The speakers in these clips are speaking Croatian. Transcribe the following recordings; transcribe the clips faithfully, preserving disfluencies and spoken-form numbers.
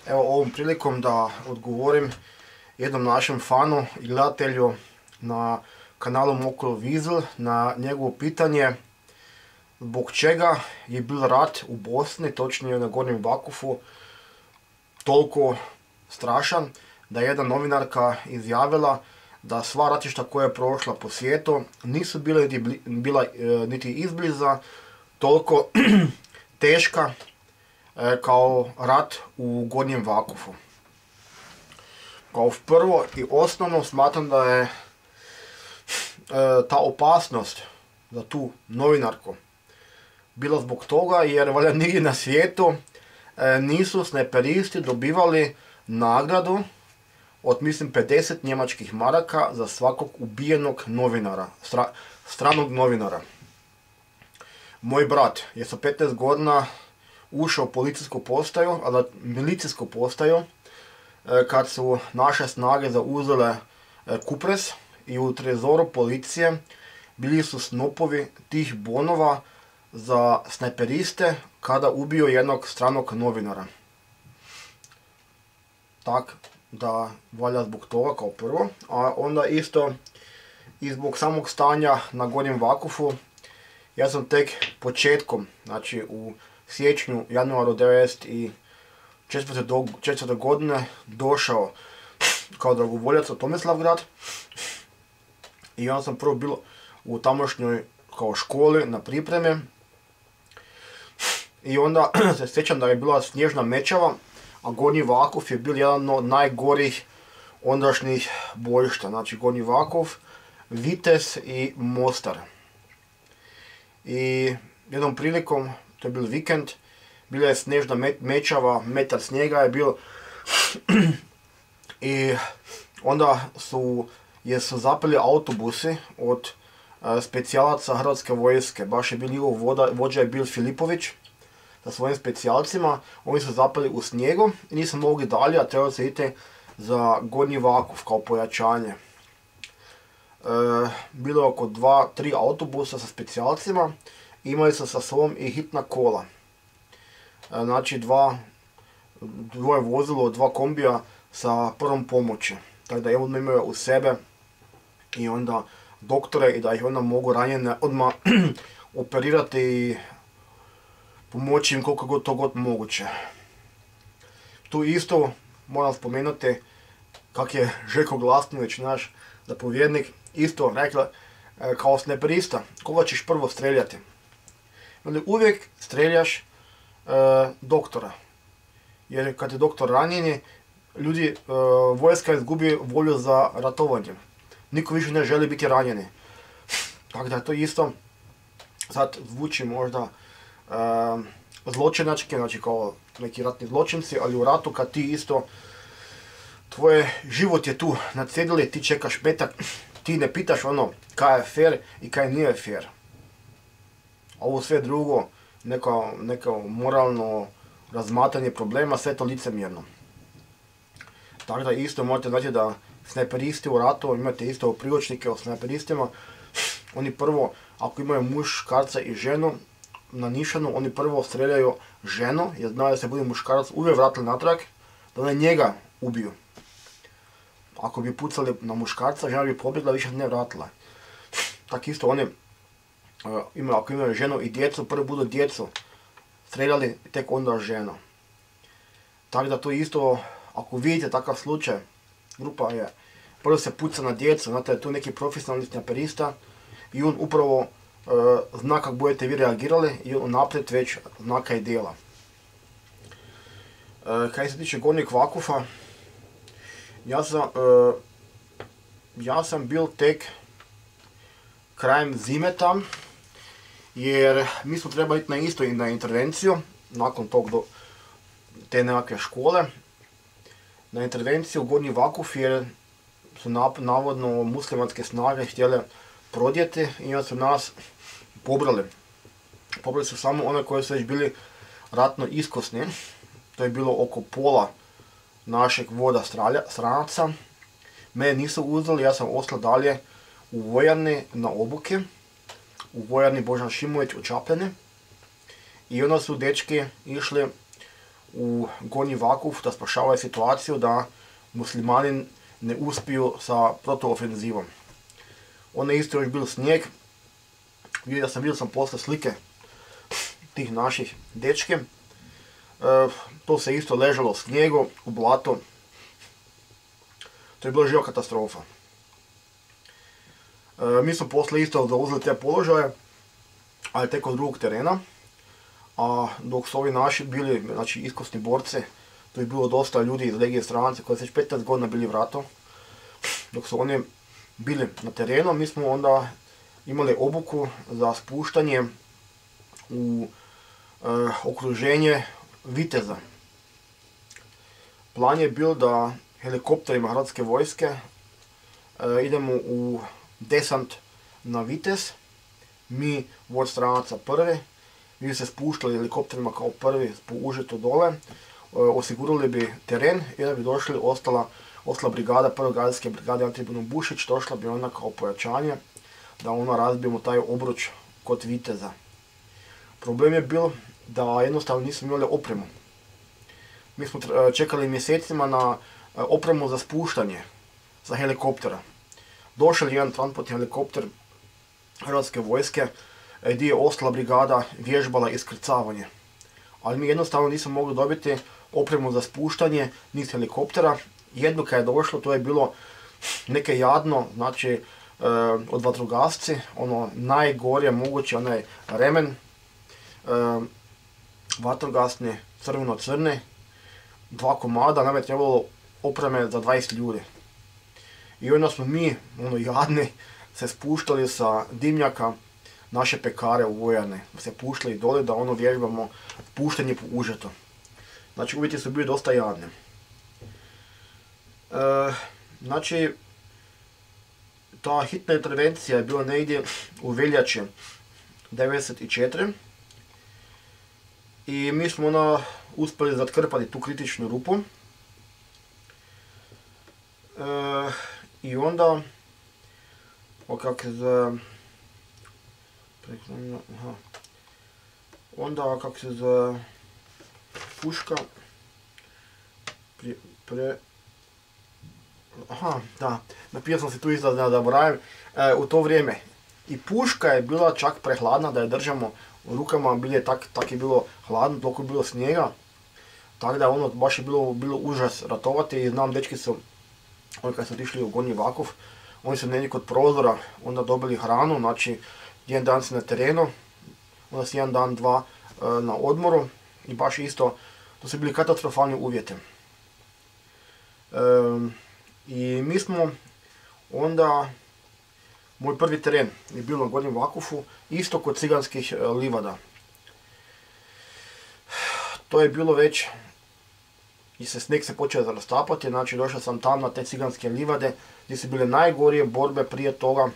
evo ovom prilikom da odgovorim jednom našem fanu i gledatelju na kanalu Mokro Vizl na njegovo pitanje zbog čega je bil rat u Bosni, točnije na Gornjem Vakufu, toliko strašan da je jedna novinarka izjavila da sva ratišta koja je prošla po svijetu nisu bila niti, bila, niti izbliza toliko teška kao rat u Gornjem Vakufu. Kao prvo i osnovno smatram da je ta opasnost za tu novinarku bila zbog toga jer valjda nigdje na svijetu nisu snajperisti dobivali nagradu od mislim pedeset njemačkih maraka za svakog ubijenog novinara, stra, stranog novinara. Moj brat je sa petnaest godina ušao u policijsku postaju, ali milicijsku postaju, kad su naše snage zauzele Kupres i u trezoru policije bili su snopovi tih bonova za snajperiste kada ubio jednog stranog novinara. Tak da valja zbog toga kao prvo, a onda isto i zbog samog stanja na Gornjem Vakufu. Ja sam tek početkom, znači u siječnju, januaru devedeset četvrte godine došao kao dragovoljac u Tomislavgrad i onda sam prvo bio u tamošnjoj kao školi na pripreme i onda se sjećam da je bila snježna mećava, a Gornji Vakuf je bil jedan od najgorih ondašnjih bojišta, znači Gornji Vakuf, Vitez i Mostar. I jednom prilikom, to je bil vikend, bila je snježna mećava, metar snijega je bil i onda su, je su zapeli autobusi od uh, specijalaca Hrvatske vojske, baš je bil njihov voda, vođa je bil Filipović sa svojim specijalcima, oni su zapeli u snijegu i nisu mogli dalje, a trebali se iti za Gornji Vakuf kao pojačanje. E, bilo je oko dva, tri autobusa sa specijalcima, imali su sa sobom i hitna kola. E, znači dva, dvoje vozilo, dva kombija sa prvom pomoći. Tako da oni imaju u sebe i onda doktore i da ih onda mogu ranjene odmah operirati i pomoći im koliko god to god moguće. Tu isto moram spomenuti kak je Željko Glasnović, naš zapovjednik, isto rekla kao snajperista, koga ćeš prvo streljati? Uvijek streljaš e, doktora, jer kad je doktor ranjeni, ljudi, e, vojska izgubi volju za ratovanje. Niko više ne želi biti ranjeni. Tako da je to isto, sad zvuči možda e, zločinački, znači kao neki ratni zločinci, ali u ratu kad ti isto, tvoj život je tu nadsjedili, ti čekaš petak, ti ne pitaš ono kaj je fair i kaj nije fair. Ovo sve drugo, neko, neko moralno razmatranje problema, sve to licemjerno. Tako da isto morate znati da snajperisti u ratu, imate isto priručnike o snajperistima, oni prvo, ako imaju muškarca i ženu na nišanu, oni prvo streljaju ženu, jer znaju da se bude muškarac uvijek vratili natrag, da one njega ubiju. Ako bi pucali na muškarca, žena bi pobjegla, više ne vratila. Tako isto oni, uh, imaju, ako imaju ženu i djecu, prvo budu djecu streljali, tek onda ženu. Tako da to isto, ako vidite takav slučaj, grupa je, prvo se puca na djecu, znate, tu neki profesionalni snajperista i on upravo uh, zna kako budete vi reagirali i on naprijed već zna kaj djela. Uh, kaj se tiče Gornjeg Vakufa, ja sam, uh, ja sam bil tek krajem zime tam, jer mi smo trebali ići na isto i na intervenciju, nakon tog do te nekakve škole, na intervenciju u Gornji Vakuf jer su navodno muslimanske snage htjele prodjeti i onda su nas pobrali. Pobrali su samo one koji su već bili ratno iskusni, to je bilo oko pola našeg voda stranaca. Mene nisu uzeli, ja sam ostao dalje u vojarni na obuke, u vojarni Božan Šimović u Čapljani. I onda su dečki išli u Gornji Vakuf da spašavaju situaciju da muslimani ne uspiju sa protuofenzivom. Onda je isto još bil snijeg, vidio sam, vidio sam posle slike tih naših dečke. E, to se isto ležalo u snijegu, u blato. To je bila živa katastrofa. E, mi smo posle isto zauzeli te položaje, ali tek od drugog terena. A dok su ovi naši bili, znači iskusni borci, to je bilo dosta ljudi iz Legije stranaca koji su već petnaest godina bili vrato. Dok su oni bili na terenu, mi smo onda imali obuku za spuštanje u e, okruženje Viteza. Plan je bil da helikopterima Hrvatske vojske e, idemo u desant na Vitez, mi vod stranaca prvi, mi se spuštali helikopterima kao prvi po užetu dole, e, osigurali bi teren i da bi došli ostala, ostala brigada, prve gardijske brigade Antribun Bušić, došla bi ona kao pojačanje, da ono razbijemo taj obruč kod Viteza. Problem je bil da jednostavno nismo imali opremu. Mi smo čekali mjesecima na opremu za spuštanje za helikoptera. Došel je jedan transport helikopter Hrvatske vojske gdje je ostala brigada vježbala iskrcavanje. Ali mi jednostavno nismo mogli dobiti opremu za spuštanje niz helikoptera. Jedno kad je došlo, to je bilo neke jadno, znači od vatrogasci, ono najgorije moguće, onaj remen vatrogasni, crveno-crni, dva komada, nam je trebalo opreme za dvadeset ljudi. I onda smo mi, ono jadni, se spuštali sa dimnjaka naše pekare u vojarne. Se puštali dole da ono vježbamo puštanje po užetu. Znači uvjeti su bili dosta jadni. E, znači, ta hitna intervencija je bila negdje u veljači devedeset četiri. I mi smo onda uspjeli zatkrpati tu kritičnu rupu. E, I onda, o kak se zove, aha, onda kak se zove, puška, pre, pre, aha, da, napisao sam si tu izraz da zaboravim, e, u to vrijeme i puška je bila čak prehladna da je držamo u rukama, bilo je tak, tak je bilo hladno, toliko je bilo snijega, tako da ono baš je bilo, bilo užas ratovati i znam dečki su, oni kad su otišli u Gornji Vakuf, oni su negdje kod prozora onda dobili hranu, znači jedan dan si na terenu, onda si jedan dan, dva e, na odmoru i baš isto, to su bili katastrofalni uvjeti. E, I mi smo onda, moj prvi teren je bio na Gornjem Vakufu, isto kod ciganskih e, livada. To je bilo već, i se snijeg se počeo rastapati, znači došao sam tam na te ciganske livade, gdje su bile najgorije borbe prije toga.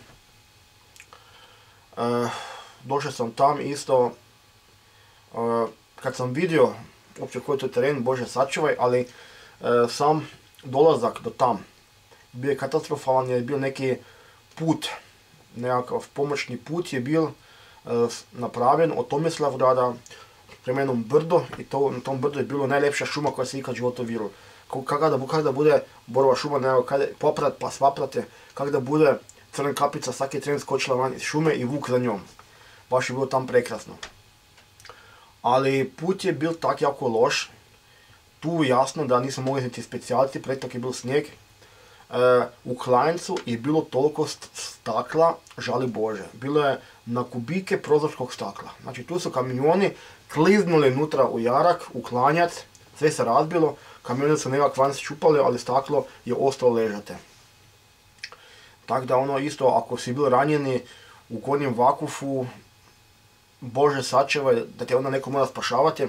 E, došao sam tam isto, e, kad sam vidio uopće koji je to teren, Bože sačuvaj, ali e, sam dolazak do tam bio je katastrofalan, je bio neki put, nekakav pomoćni put je bil e, napravljen od Tomislavgrada prema jednom brdu i to, na tom brdu je bilo najljepša šuma koja se ikad životu vidjela. Kako da, kak da bude borova šuma, ne, kada poprat pa svaprate, kako da bude Crna kapica svaki tren skočila van iz šume i vuk za njom. Baš je bilo tam prekrasno. Ali put je bil tak jako loš, tu jasno da nismo mogli niti specijalci, pretok je bil snijeg. E, u Klanjcu je bilo toliko stakla, žali Bože. Bilo je na kubike prozorskog stakla. Znači tu su kamioni kliznuli nutra u jarak, u Klanjac, sve se razbilo, kamioni su nekak van ščupali, ali staklo je ostalo ležate. Tako da ono isto, ako si bil ranjeni u Gornjem Vakufu, Bože sačuvaj, da te onda neko mora spašavati.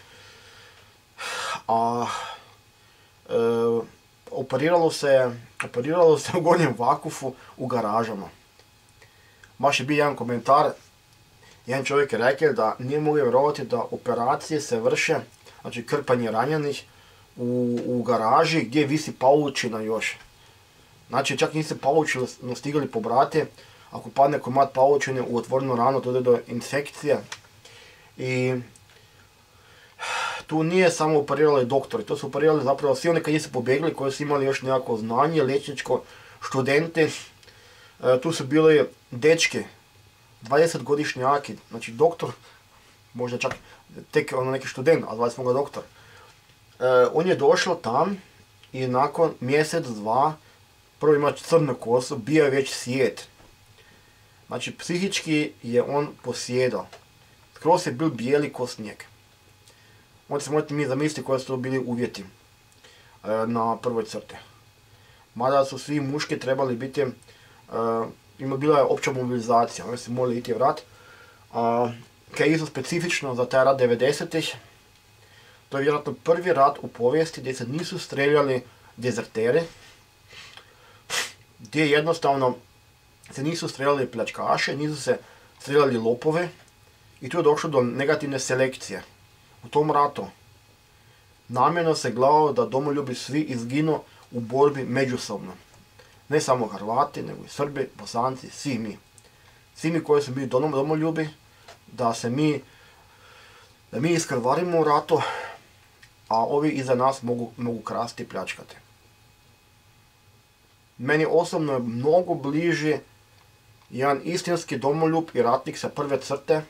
A e, operiralo se, operiralo se u Gornjem Vakufu u garažama. Baš je bio jedan komentar, jedan čovjek je rekao da nije mogao vjerovati da operacije se vrše, znači krpanje ranjenih, u, u garaži gdje visi paučina još. Znači čak niste paučinu stigali pobrati, ako padne komad paučine u otvorenu ranu, to ide do infekcije. I tu nije samo operirali doktori, to su operirali zapravo svi oni koji nisu pobjegli, koji su imali još nekako znanje, liječničko, studenti. E, tu su bili dečki, dvadesetgodišnjaki, znači doktor, možda čak tek ono neki student, a zvali smo ga doktor. E, on je došao tam i nakon mjesec, dva, prvo ima crnu kosu, bio je već sjet. Znači, psihički je on posjedao. Skroz je bil bijeli ko snijeg. Možete se možete mi zamisliti koji su to bili uvjeti e, na prvoj crti. Mada su svi muški trebali biti, e, ima bila je opća mobilizacija, oni su morali iti vrat. A, kaj je isto specifično za taj rat devedesetih, to je vjerojatno prvi rat u povijesti gdje se nisu streljali dezerteri, gdje jednostavno se nisu streljali pljačkaše, nisu se streljali lopove i tu je došlo do negativne selekcije. U tom ratu namjerno se gledalo da domoljubi svi izginu u borbi međusobno. Ne samo Hrvati, nego i Srbi, Bosanci, svi mi. Svi mi koji su bili domoljubi, da se mi, da mi iskrvarimo u ratu, a ovi iza nas mogu, mogu krasti i pljačkati. Meni osobno je mnogo bliži jedan istinski domoljub i ratnik sa prve crte,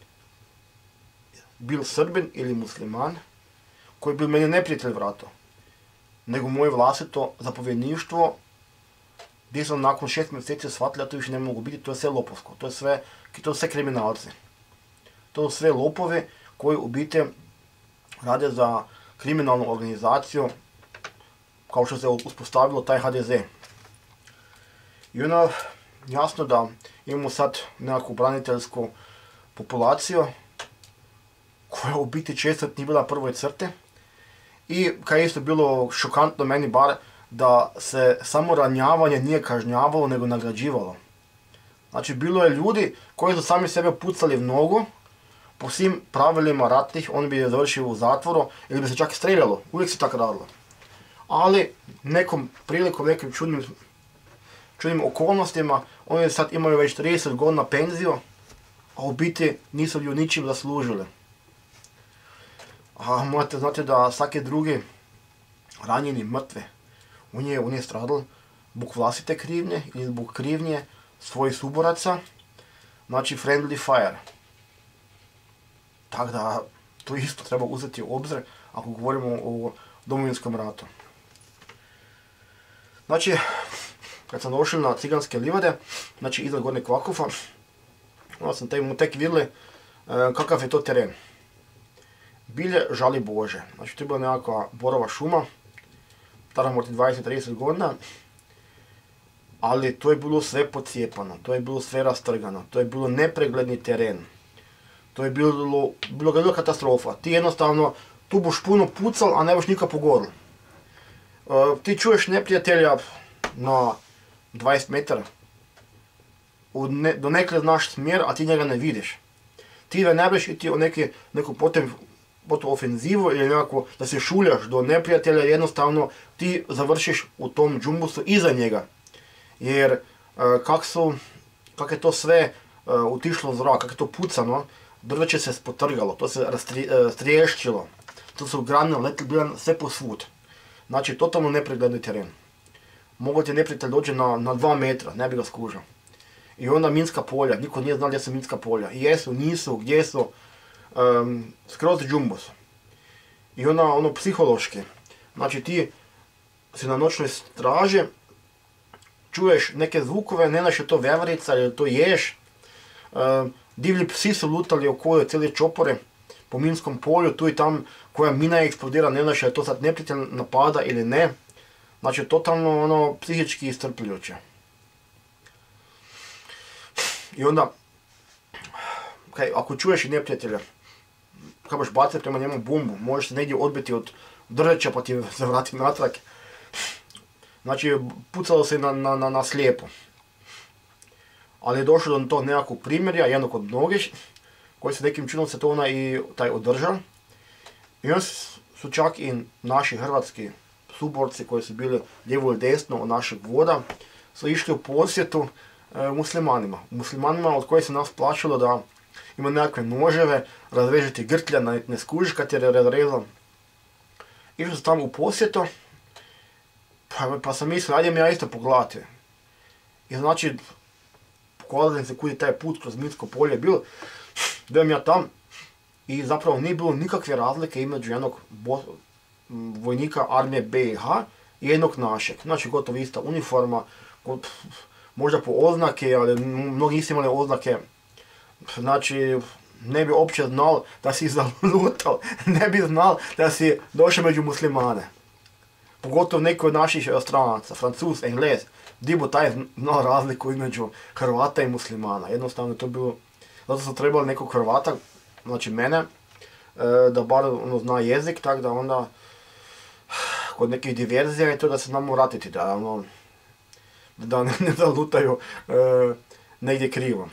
bil Srbin ili musliman, koji bi meni neprijatelj vrato, nego moje vlastito zapovjedništvo, gdje sam nakon šest mjeseci shvatila da to više ne mogu biti, to je sve lopovsko, to je sve, to je sve kriminalci. To su sve lopove koji u biti rade za kriminalnu organizaciju, kao što se uspostavilo taj ha de ze. I onda jasno da imamo sad nekakvu braniteljsku populaciju, koja u biti često nije bila na prvoj crti. I kaj je isto bilo šokantno meni bar, da se samo ranjavanje nije kažnjavalo, nego nagrađivalo. Znači, bilo je ljudi koji su sami sebe pucali v nogu, po svim pravilima ratnih, on bi završio u zatvoru ili bi se čak streljalo, uvijek se tako radilo. Ali nekom prilikom, nekim čudnim, čudnim okolnostima, oni sad imaju već trideset godina penziju, a u biti nisu ju ničim zaslužili. A morate znati da svaki drugi ranjeni, mrtve, on je, on je stradal zbog vlastite krivnje ili zbog krivnje svojih suboraca, znači friendly fire. Tako da to isto treba uzeti u obzir ako govorimo o Domovinskom ratu. Znači, kad sam došao na Ciganske livade, znači iznad Gornjeg Kvakufa, onda sam tek, tek vidjeli e, kakav je to teren. Bilje žali Bože, znači to je bila nekakva borova šuma, tada možda dvadeset do trideset godina, ali to je bilo sve pocijepano, to je bilo sve rastrgano, to je bilo nepregledni teren. To je bilo, bilo, bilo katastrofa. Ti jednostavno, tu boš puno pucal, a ne boš nikak pogoril. E, ti čuješ neprijatelja na dvadeset metara. Ne, do nekle znaš smjer, a ti njega ne vidiš. Ti da ne biš iti u neki, neku potem, potem ofenzivu ili nekako da se šuljaš do neprijatelja, jednostavno ti završiš u tom džumbusu iza njega. Jer e, kak su, kak je to sve e, utišlo zrak, kak je to pucano, drveće se spotrgalo, to se striješćilo, to su grane letili bilo sve po svud. Znači, totalno nepregledni teren. Mogu ti neprijatelj dođe na, na dva metra, ne bi ga skužao. I onda minska polja, niko nije znao gdje su minska polja. Jesu, nisu, gdje su, um, skroz džumbus. I onda ono psihološki, znači ti si na noćnoj straži, čuješ neke zvukove, ne znaš je to veverica ili to ješ. Um, divlji psi su lutali okolo cijeli čopore po minskom polju, tu i tam koja mina eksplodira, ne znaš je to sad neprijatelj napada ili ne. Znači totalno ono psihički iscrpljujuće. I onda, kaj, ako čuješ i neprijatelja, kada boš baciti prema njemu bombu, možeš se negdje odbiti od drveća pa ti se vrati natrag. Znači pucalo se na, na, na, na slijepo. Ali je došlo do tog nekakvog primjerja, jednog od mnogih, koji se nekim činom se to ona i taj održao. I onda su čak i naši hrvatski suborci koji su bili lijevo ili desno od našeg voda, su išli u posjetu e, muslimanima. Muslimanima od kojih se nas plaćalo da ima nekakve noževe, razreže ti grtlja, ne skužiš kad je razrezan. Išao sam tamo u posjeto, pa, pa sam mislio, ajde mi ja isto pogledati. I znači, pokazali se kud je taj put kroz minsko polje bil, dojem ja tam i zapravo nije bilo nikakve razlike između jednog vojnika armije B i H i jednog našeg. Znači gotovo ista uniforma, možda po oznake, ali mnogi nisu imali oznake. Znači, ne bi uopće znal da si zalutal, ne bi znal da si došao među muslimane. Pogotovo neki od naših stranaca, Francuz, Englez, di bo taj znal razliku između Hrvata i muslimana. Jednostavno je to bilo, zato su trebali nekog Hrvata, znači mene, da bar ono, zna jezik, tako da onda kod nekih diverzija je to da se znamo vratiti, da, ono, da ne, ne zalutaju e, negdje krivo.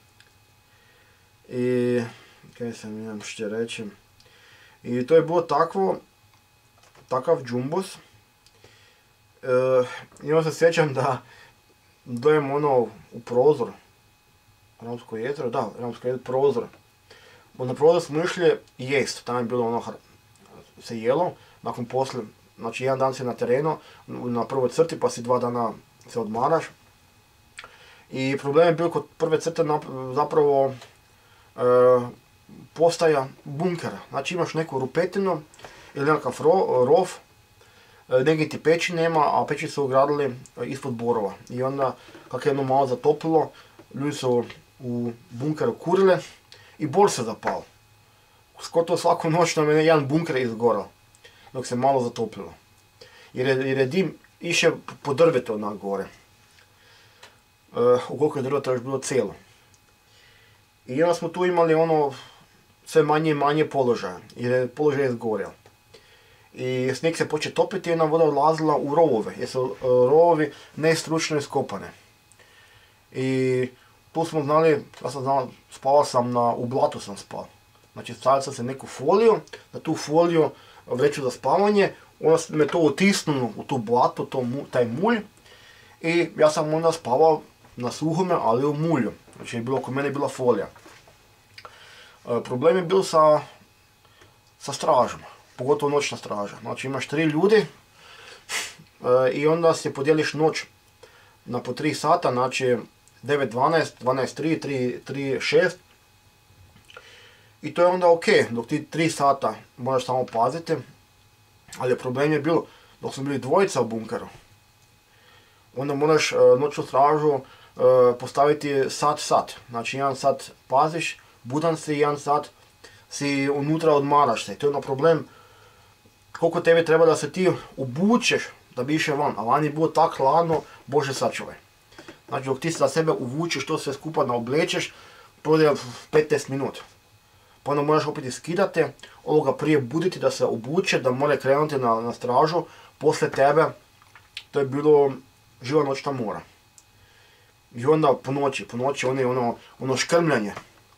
I kaj sam imam što reći. I to je bilo takvo, takav džumbus. E, I onda se sjećam da dojem ono u prozor, Ramsko jezero, da, Ramsko jezero, prozor. Na prozor smo išli jest, tam je bilo ono se jelo, nakon poslije, znači jedan dan si na terenu, na prvoj crti, pa si dva dana se odmaraš. I problem je bio kod prve crte zapravo e, postaja bunkera. Znači imaš neku rupetinu ili nekakav ro, rov, e, negdje ti peći nema, a peći su ugradili ispod borova. I onda, kako je jedno malo zatopilo, ljudi su u bunkeru kurile i bor se zapao. Skoro svaku noć nam je jedan bunker izgorao, dok se malo zatopilo. Jer je, jer je dim išao po drvetu na gore. E, ukoliko je drveta još bilo cijelo. I onda smo tu imali ono sve manje i manje položaja, jer je položaj izgoreo. I snijeg se počeo topiti i jedna voda odlazila u rovove, jer su e, rovovi nestručno iskopane. I tu smo znali, ja sam znao, spavao sam na, u blatu sam spao. Znači stavio sam se neku foliju, na tu foliju vreću za spavanje, onda me to otisnulo u tu blatu, to, taj mulj. I ja sam onda spavao na suhome, ali u mulju. Znači je bilo, oko mene je bila folija. E, problem je bio sa, sa stražom, pogotovo noćna straža. Znači imaš tri ljudi e, i onda se podijeliš noć na po tri sata, znači devet dvanaest, dvanaest tri, tri šest. I to je onda ok, dok ti tri sata moraš samo paziti. Ali problem je bilo, dok smo bili dvojica u bunkeru, onda moraš uh, noćnu stražu uh, postaviti sat sat. Znači jedan sat paziš, budan si, jedan sat si unutra odmaraš se. To je ono problem koliko tebi treba da se ti obučeš da bi išao van. A van je bilo tako hladno, bože sačuvaj. Znači dok ti se za sebe uvučeš, to sve skupa naoblečeš, prođe petnaest minuta. Pa onda moraš opet iskidati, ovoga prije buditi da se obuče, da mora krenuti na, na stražu, poslije tebe, to je bilo živa noćna mora. I onda po noći, po noći oni ono, ono škrmljanje.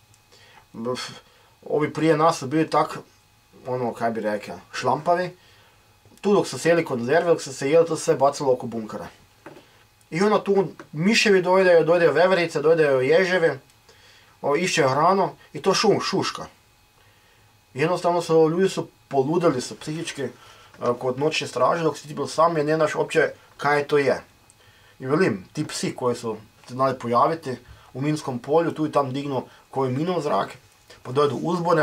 Ovi prije nas su bili tak, ono, kaj bi rekao, šlampavi. Tu dok su sjeli konzerve, dok su se jeli, to se sve bacilo oko bunkera. I onda tu miševi dojdeju, dojdeju veverice, dojdeju ježevi, išće hranu i to šum, šuška. Jednostavno su, ljudi su poludili su psihički uh, kod noćne straže dok si ti bil sam i ne znaš uopće kaj to je. I velim, ti psi koji su se znali pojaviti u minskom polju, tu i tam dignu koju minu u zrak, pa dojdu uzbune,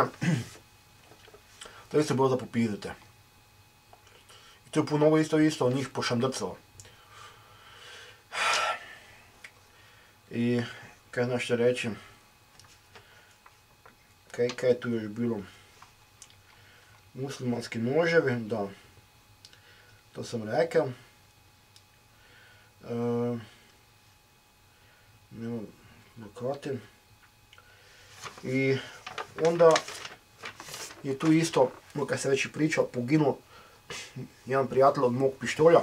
to isto bilo za popizite. I to je puno isto isto njih pošandrcalo. I kaj znaš što reći? Kaj, kaj je tu još bilo? Muslimanski noževi, da. To sam rekao. E, nema blokati. I onda je tu isto, kad se već i pričao, poginuo jedan prijatelj od mog pištolja.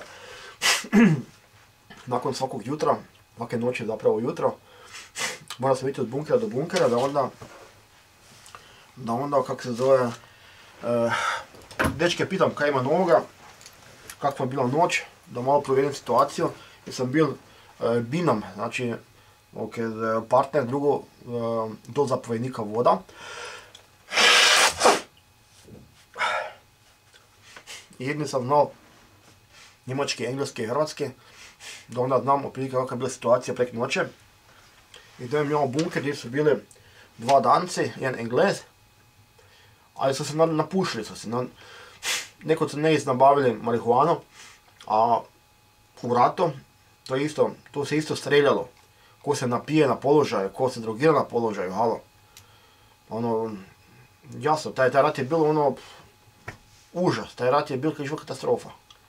Nakon svakog jutra, svake noći zapravo jutro, mora se biti od bunkera do bunkera, da onda, da onda, kako se zove, uh, dečke pitam kaj ima novoga, kakva je bila noć, da malo provjerim situaciju, jer sam bil uh, binom, znači ker partner drugo do zapovjednika voda. Jedni sam znao njemački, engleski i hrvatski, da onda znam otprilike kakva je bila situacija prek noće. I da imamo bunker gdje su bili dva Danci, jedan Englez, ali su se napušili su se. Neko su ne nabavili marihuanu, a u ratu to isto, tu se isto streljalo. Ko se napije na položaju, ko se drogira na položaju, halo. Ono, jasno, taj, taj rat je bilo ono, užas, taj rat je bilo kao katastrofa.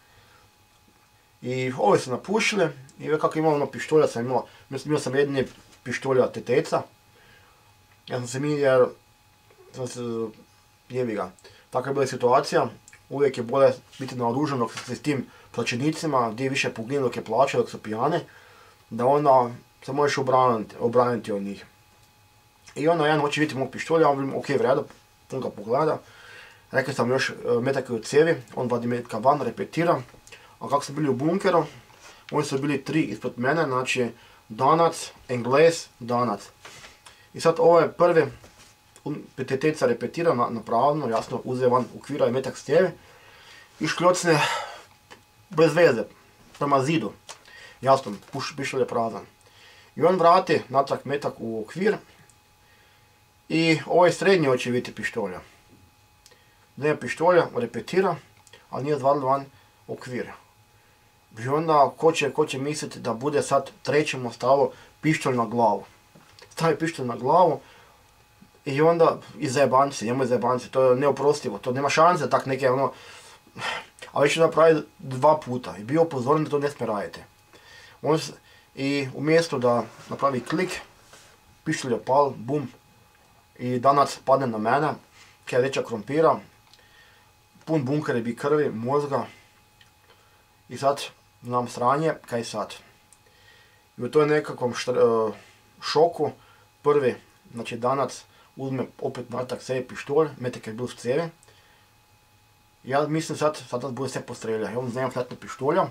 I ovi su napušili i ve kako imao ono pištolja sam imao, imao sam jedni pištolja teteca. Ja sam se mi, jer sam se, jebi ga, takva je bila situacija, uvijek je bolje biti naoružan dok se s tim plaćenicima, gdje više pogine dok je plaćao, dok su pijane, da onda se možeš obraniti, obraniti od njih. I onda jedan hoće vidjeti mog pištolja, on vidim, ok, vredo, on ga pogleda. Rekao sam još metak od cijevi, on vadi metka van, repetira. A kako su bili u bunkeru, oni su bili tri ispod mene, znači Danac, Englez, Danac. I sad ovaj prvi, teteca repetira napravno, jasno, uze van ukvira i metak s cijevi i škljocne bez veze, prema zidu. Jasno, pištolj je prazan. I on vrati natrag metak u okvir i ovaj srednji hoće vidjeti pištolja. Nema pištolja, repetira, ali nije zvadil van okvir. I onda ko će, ko će misliti da bude sad trećemu stalo pištolj na glavu. Stavi pištolj na glavu i onda i zajebanci, njemu je zajebanci, to je neoprostivo, to nema šanse tak neke ono, a već je napravio dva puta i bio upozoren da to ne smije raditi. On, I umjesto da napravi klik, pištolj je pal, bum, i Danac padne na mene, kaj je veća krompira, pun bunker je bi krvi, mozga, i sad znam sranje, kaj sad. I u toj nekakvom štr, uh, šoku, prvi, znači Danac uzme opet natak sebi pištolj, metak je bil v cevi. Ja mislim sad, sad nas bude sve postrelja, ja on znam fletno pištolja.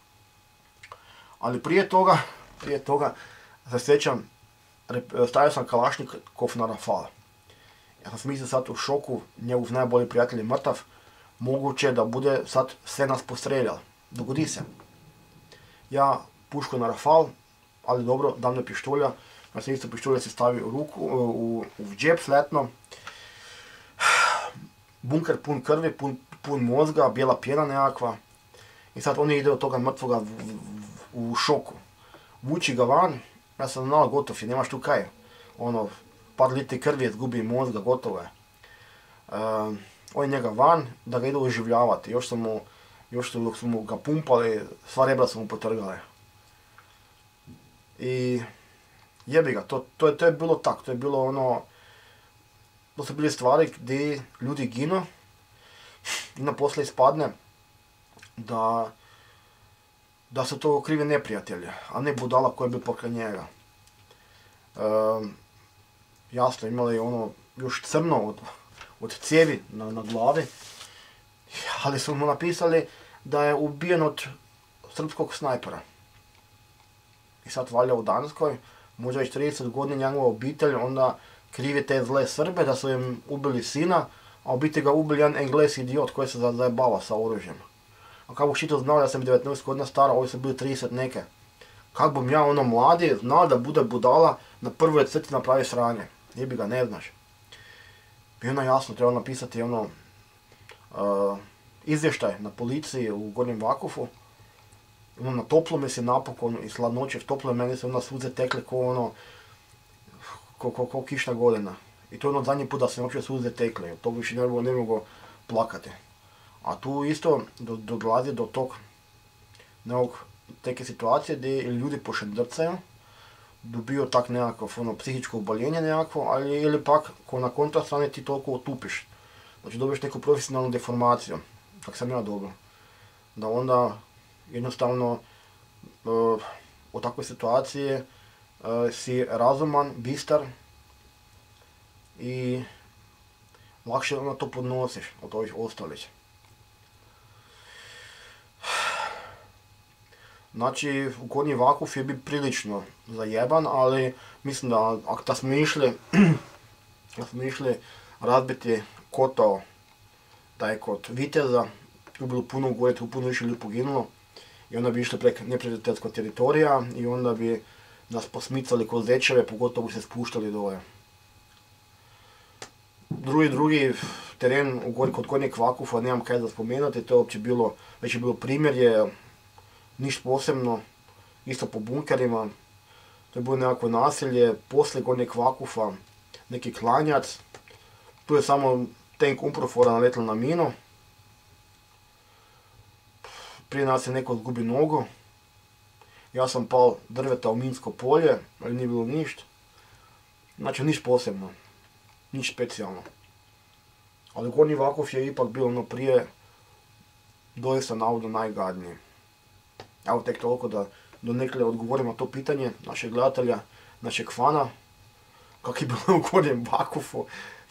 Ali prije toga, prije toga, se sjećam, stavio sam Kalašnikov na Rafal. Ja sam mislio sad u šoku, njegov najbolji prijatelj je mrtav, moguće da bude sad sve nas postreljal. Dogodi se. Ja pušku na Rafal, ali dobro, dam na pištolja, ja sam isto pištolja si stavio u ruku, u, u džep fletno. Bunker pun krvi, pun, pun mozga, bijela pjena nekakva. I sad oni ide od toga mrtvoga v, v, v, u šoku. Vuči ga van, ja sam znao gotov je, nemaš tu kaj. Ono, par litri krvi izgubi mozga, gotovo je. Uh, on njega van, da ga idu oživljavati. Još sam mu, još dok smo ga pumpali, sva rebra su mu potrgali. I jebi ga, to, to, je, to je bilo tak, to je bilo ono, to su bile stvari gdje ljudi ginu i naposlije ispadne da, da su to krivi neprijatelji, a ne budala koja je bil pokraj njega. E, jasno, imali ono još crno od, od cijevi na, na glavi, ali su mu napisali da je ubijen od srpskog snajpera. I sad valja u Danskoj, možda već trideset godina njegova obitelj, onda krivi te zle Srbe da su im ubili sina, a u biti ga ubili jedan Englez idiot koji se zajebava sa oružjem. A kako bi to znao, ja sam devetnaest godina stara, ovi su bili trideset neke. Kako bom ja ono mladi znao da bude budala na prvoj crti napravi sranje. Jebi ga, ne znaš. I ono jasno, treba napisati ono uh, izvještaj na policiji u Gornjem Vakufu. Ono na toplo mi se napokon i sladnoće v toplo meni se onda suze tekle ko ono ko, ko, ko kišna godina. I to je ono zadnji put da sam uopće suze tekle, to više ne mogu, ne mogu plakati. A tu isto do, dolazi do tog nekog teke situacije gdje ljudi pošendrcaju, dobiju tak nekakav ono psihičko oboljenje nekako, ali ili pak ko na kontra strane ti toliko otupiš. Znači dobiješ neku profesionalnu deformaciju, tak sam ja dobro. Da onda jednostavno uh, u takvoj situaciji uh, si razuman, bistar i lakše na to podnosiš od ovih ostalih. Znači, Gornji Vakuf je bil prilično zajeban, ali mislim, da, da smo išli, da smo išli razbiti kotao, taj kod Viteza, tu bilo puno gore, tu puno više ljudi poginulo, i onda bi išli prek neprijateljskog teritorija i onda bi nas posmicali kroz zečeve, pogotovo bi se spuštali dole. Drugi, drugi teren u gori kod Gornjeg Vakufa, nemam kaj za spomenuti, to je uopće bilo, već je bilo primjerje, ništa posebno, isto po bunkerima, to je bilo nekako naselje, poslije Gornjeg Vakufa, neki klanjac, tu je samo tank Umprofora naletio na minu, prije nas je neko zgubi nogu, ja sam pal drveta u minsko polje, ali nije bilo ništa, znači ništa posebno, ništa specijalno. Ali Gornji Vakuf je ipak bilo ono prije doista navodno najgadniji. Evo tek toliko da donekle odgovorim na to pitanje našeg gledatelja, našeg fana, kak je bilo u Gornjem Vakufu.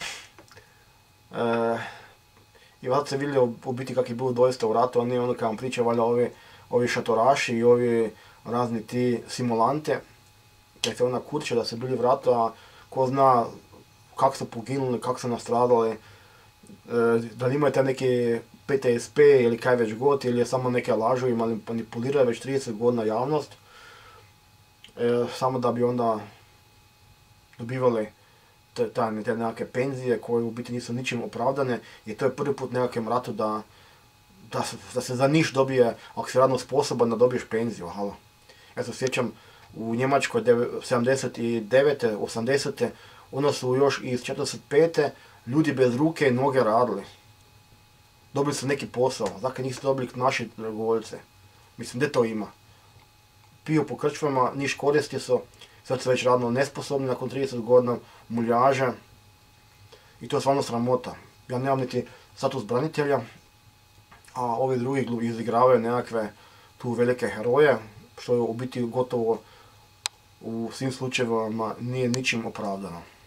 E, I vada se vidjeli u biti kak je bilo doista u ratu, a ne ono kad vam priča valjda ovi, ovi šatoraši i ovi razni ti simulante, kaj se ona kurče da se bili v ratu, a ko zna kak su poginuli, kak su nastradali, e, da li imaju te neki P T S P ili kaj već god, ili je samo neke lažu i manipuliraju već trideset godina javnost, e, samo da bi onda dobivali te, te, te nekakve penzije koje u biti nisu ničim opravdane, i to je prvi put nekakvom ratu da, da, da se za niš dobije, ako si radno sposoban, da dobiješ penziju, halo. Ja se sjećam u Njemačkoj sedamdeset devete osamdesete onda su još iz četrdeset pete ljudi bez ruke i noge radili. Dobili su neki posao, dakle nisu dobili naši dragovoljce. Mislim, gdje to ima? Piju po krčvama, niš koristi su, sad su već radno nesposobni nakon trideset godina, muljaže. I to je stvarno sramota. Ja nemam niti status branitelja, a ovi drugi izigravaju nekakve tu velike heroje, što je u biti gotovo u svim slučajevima nije ničim opravdano.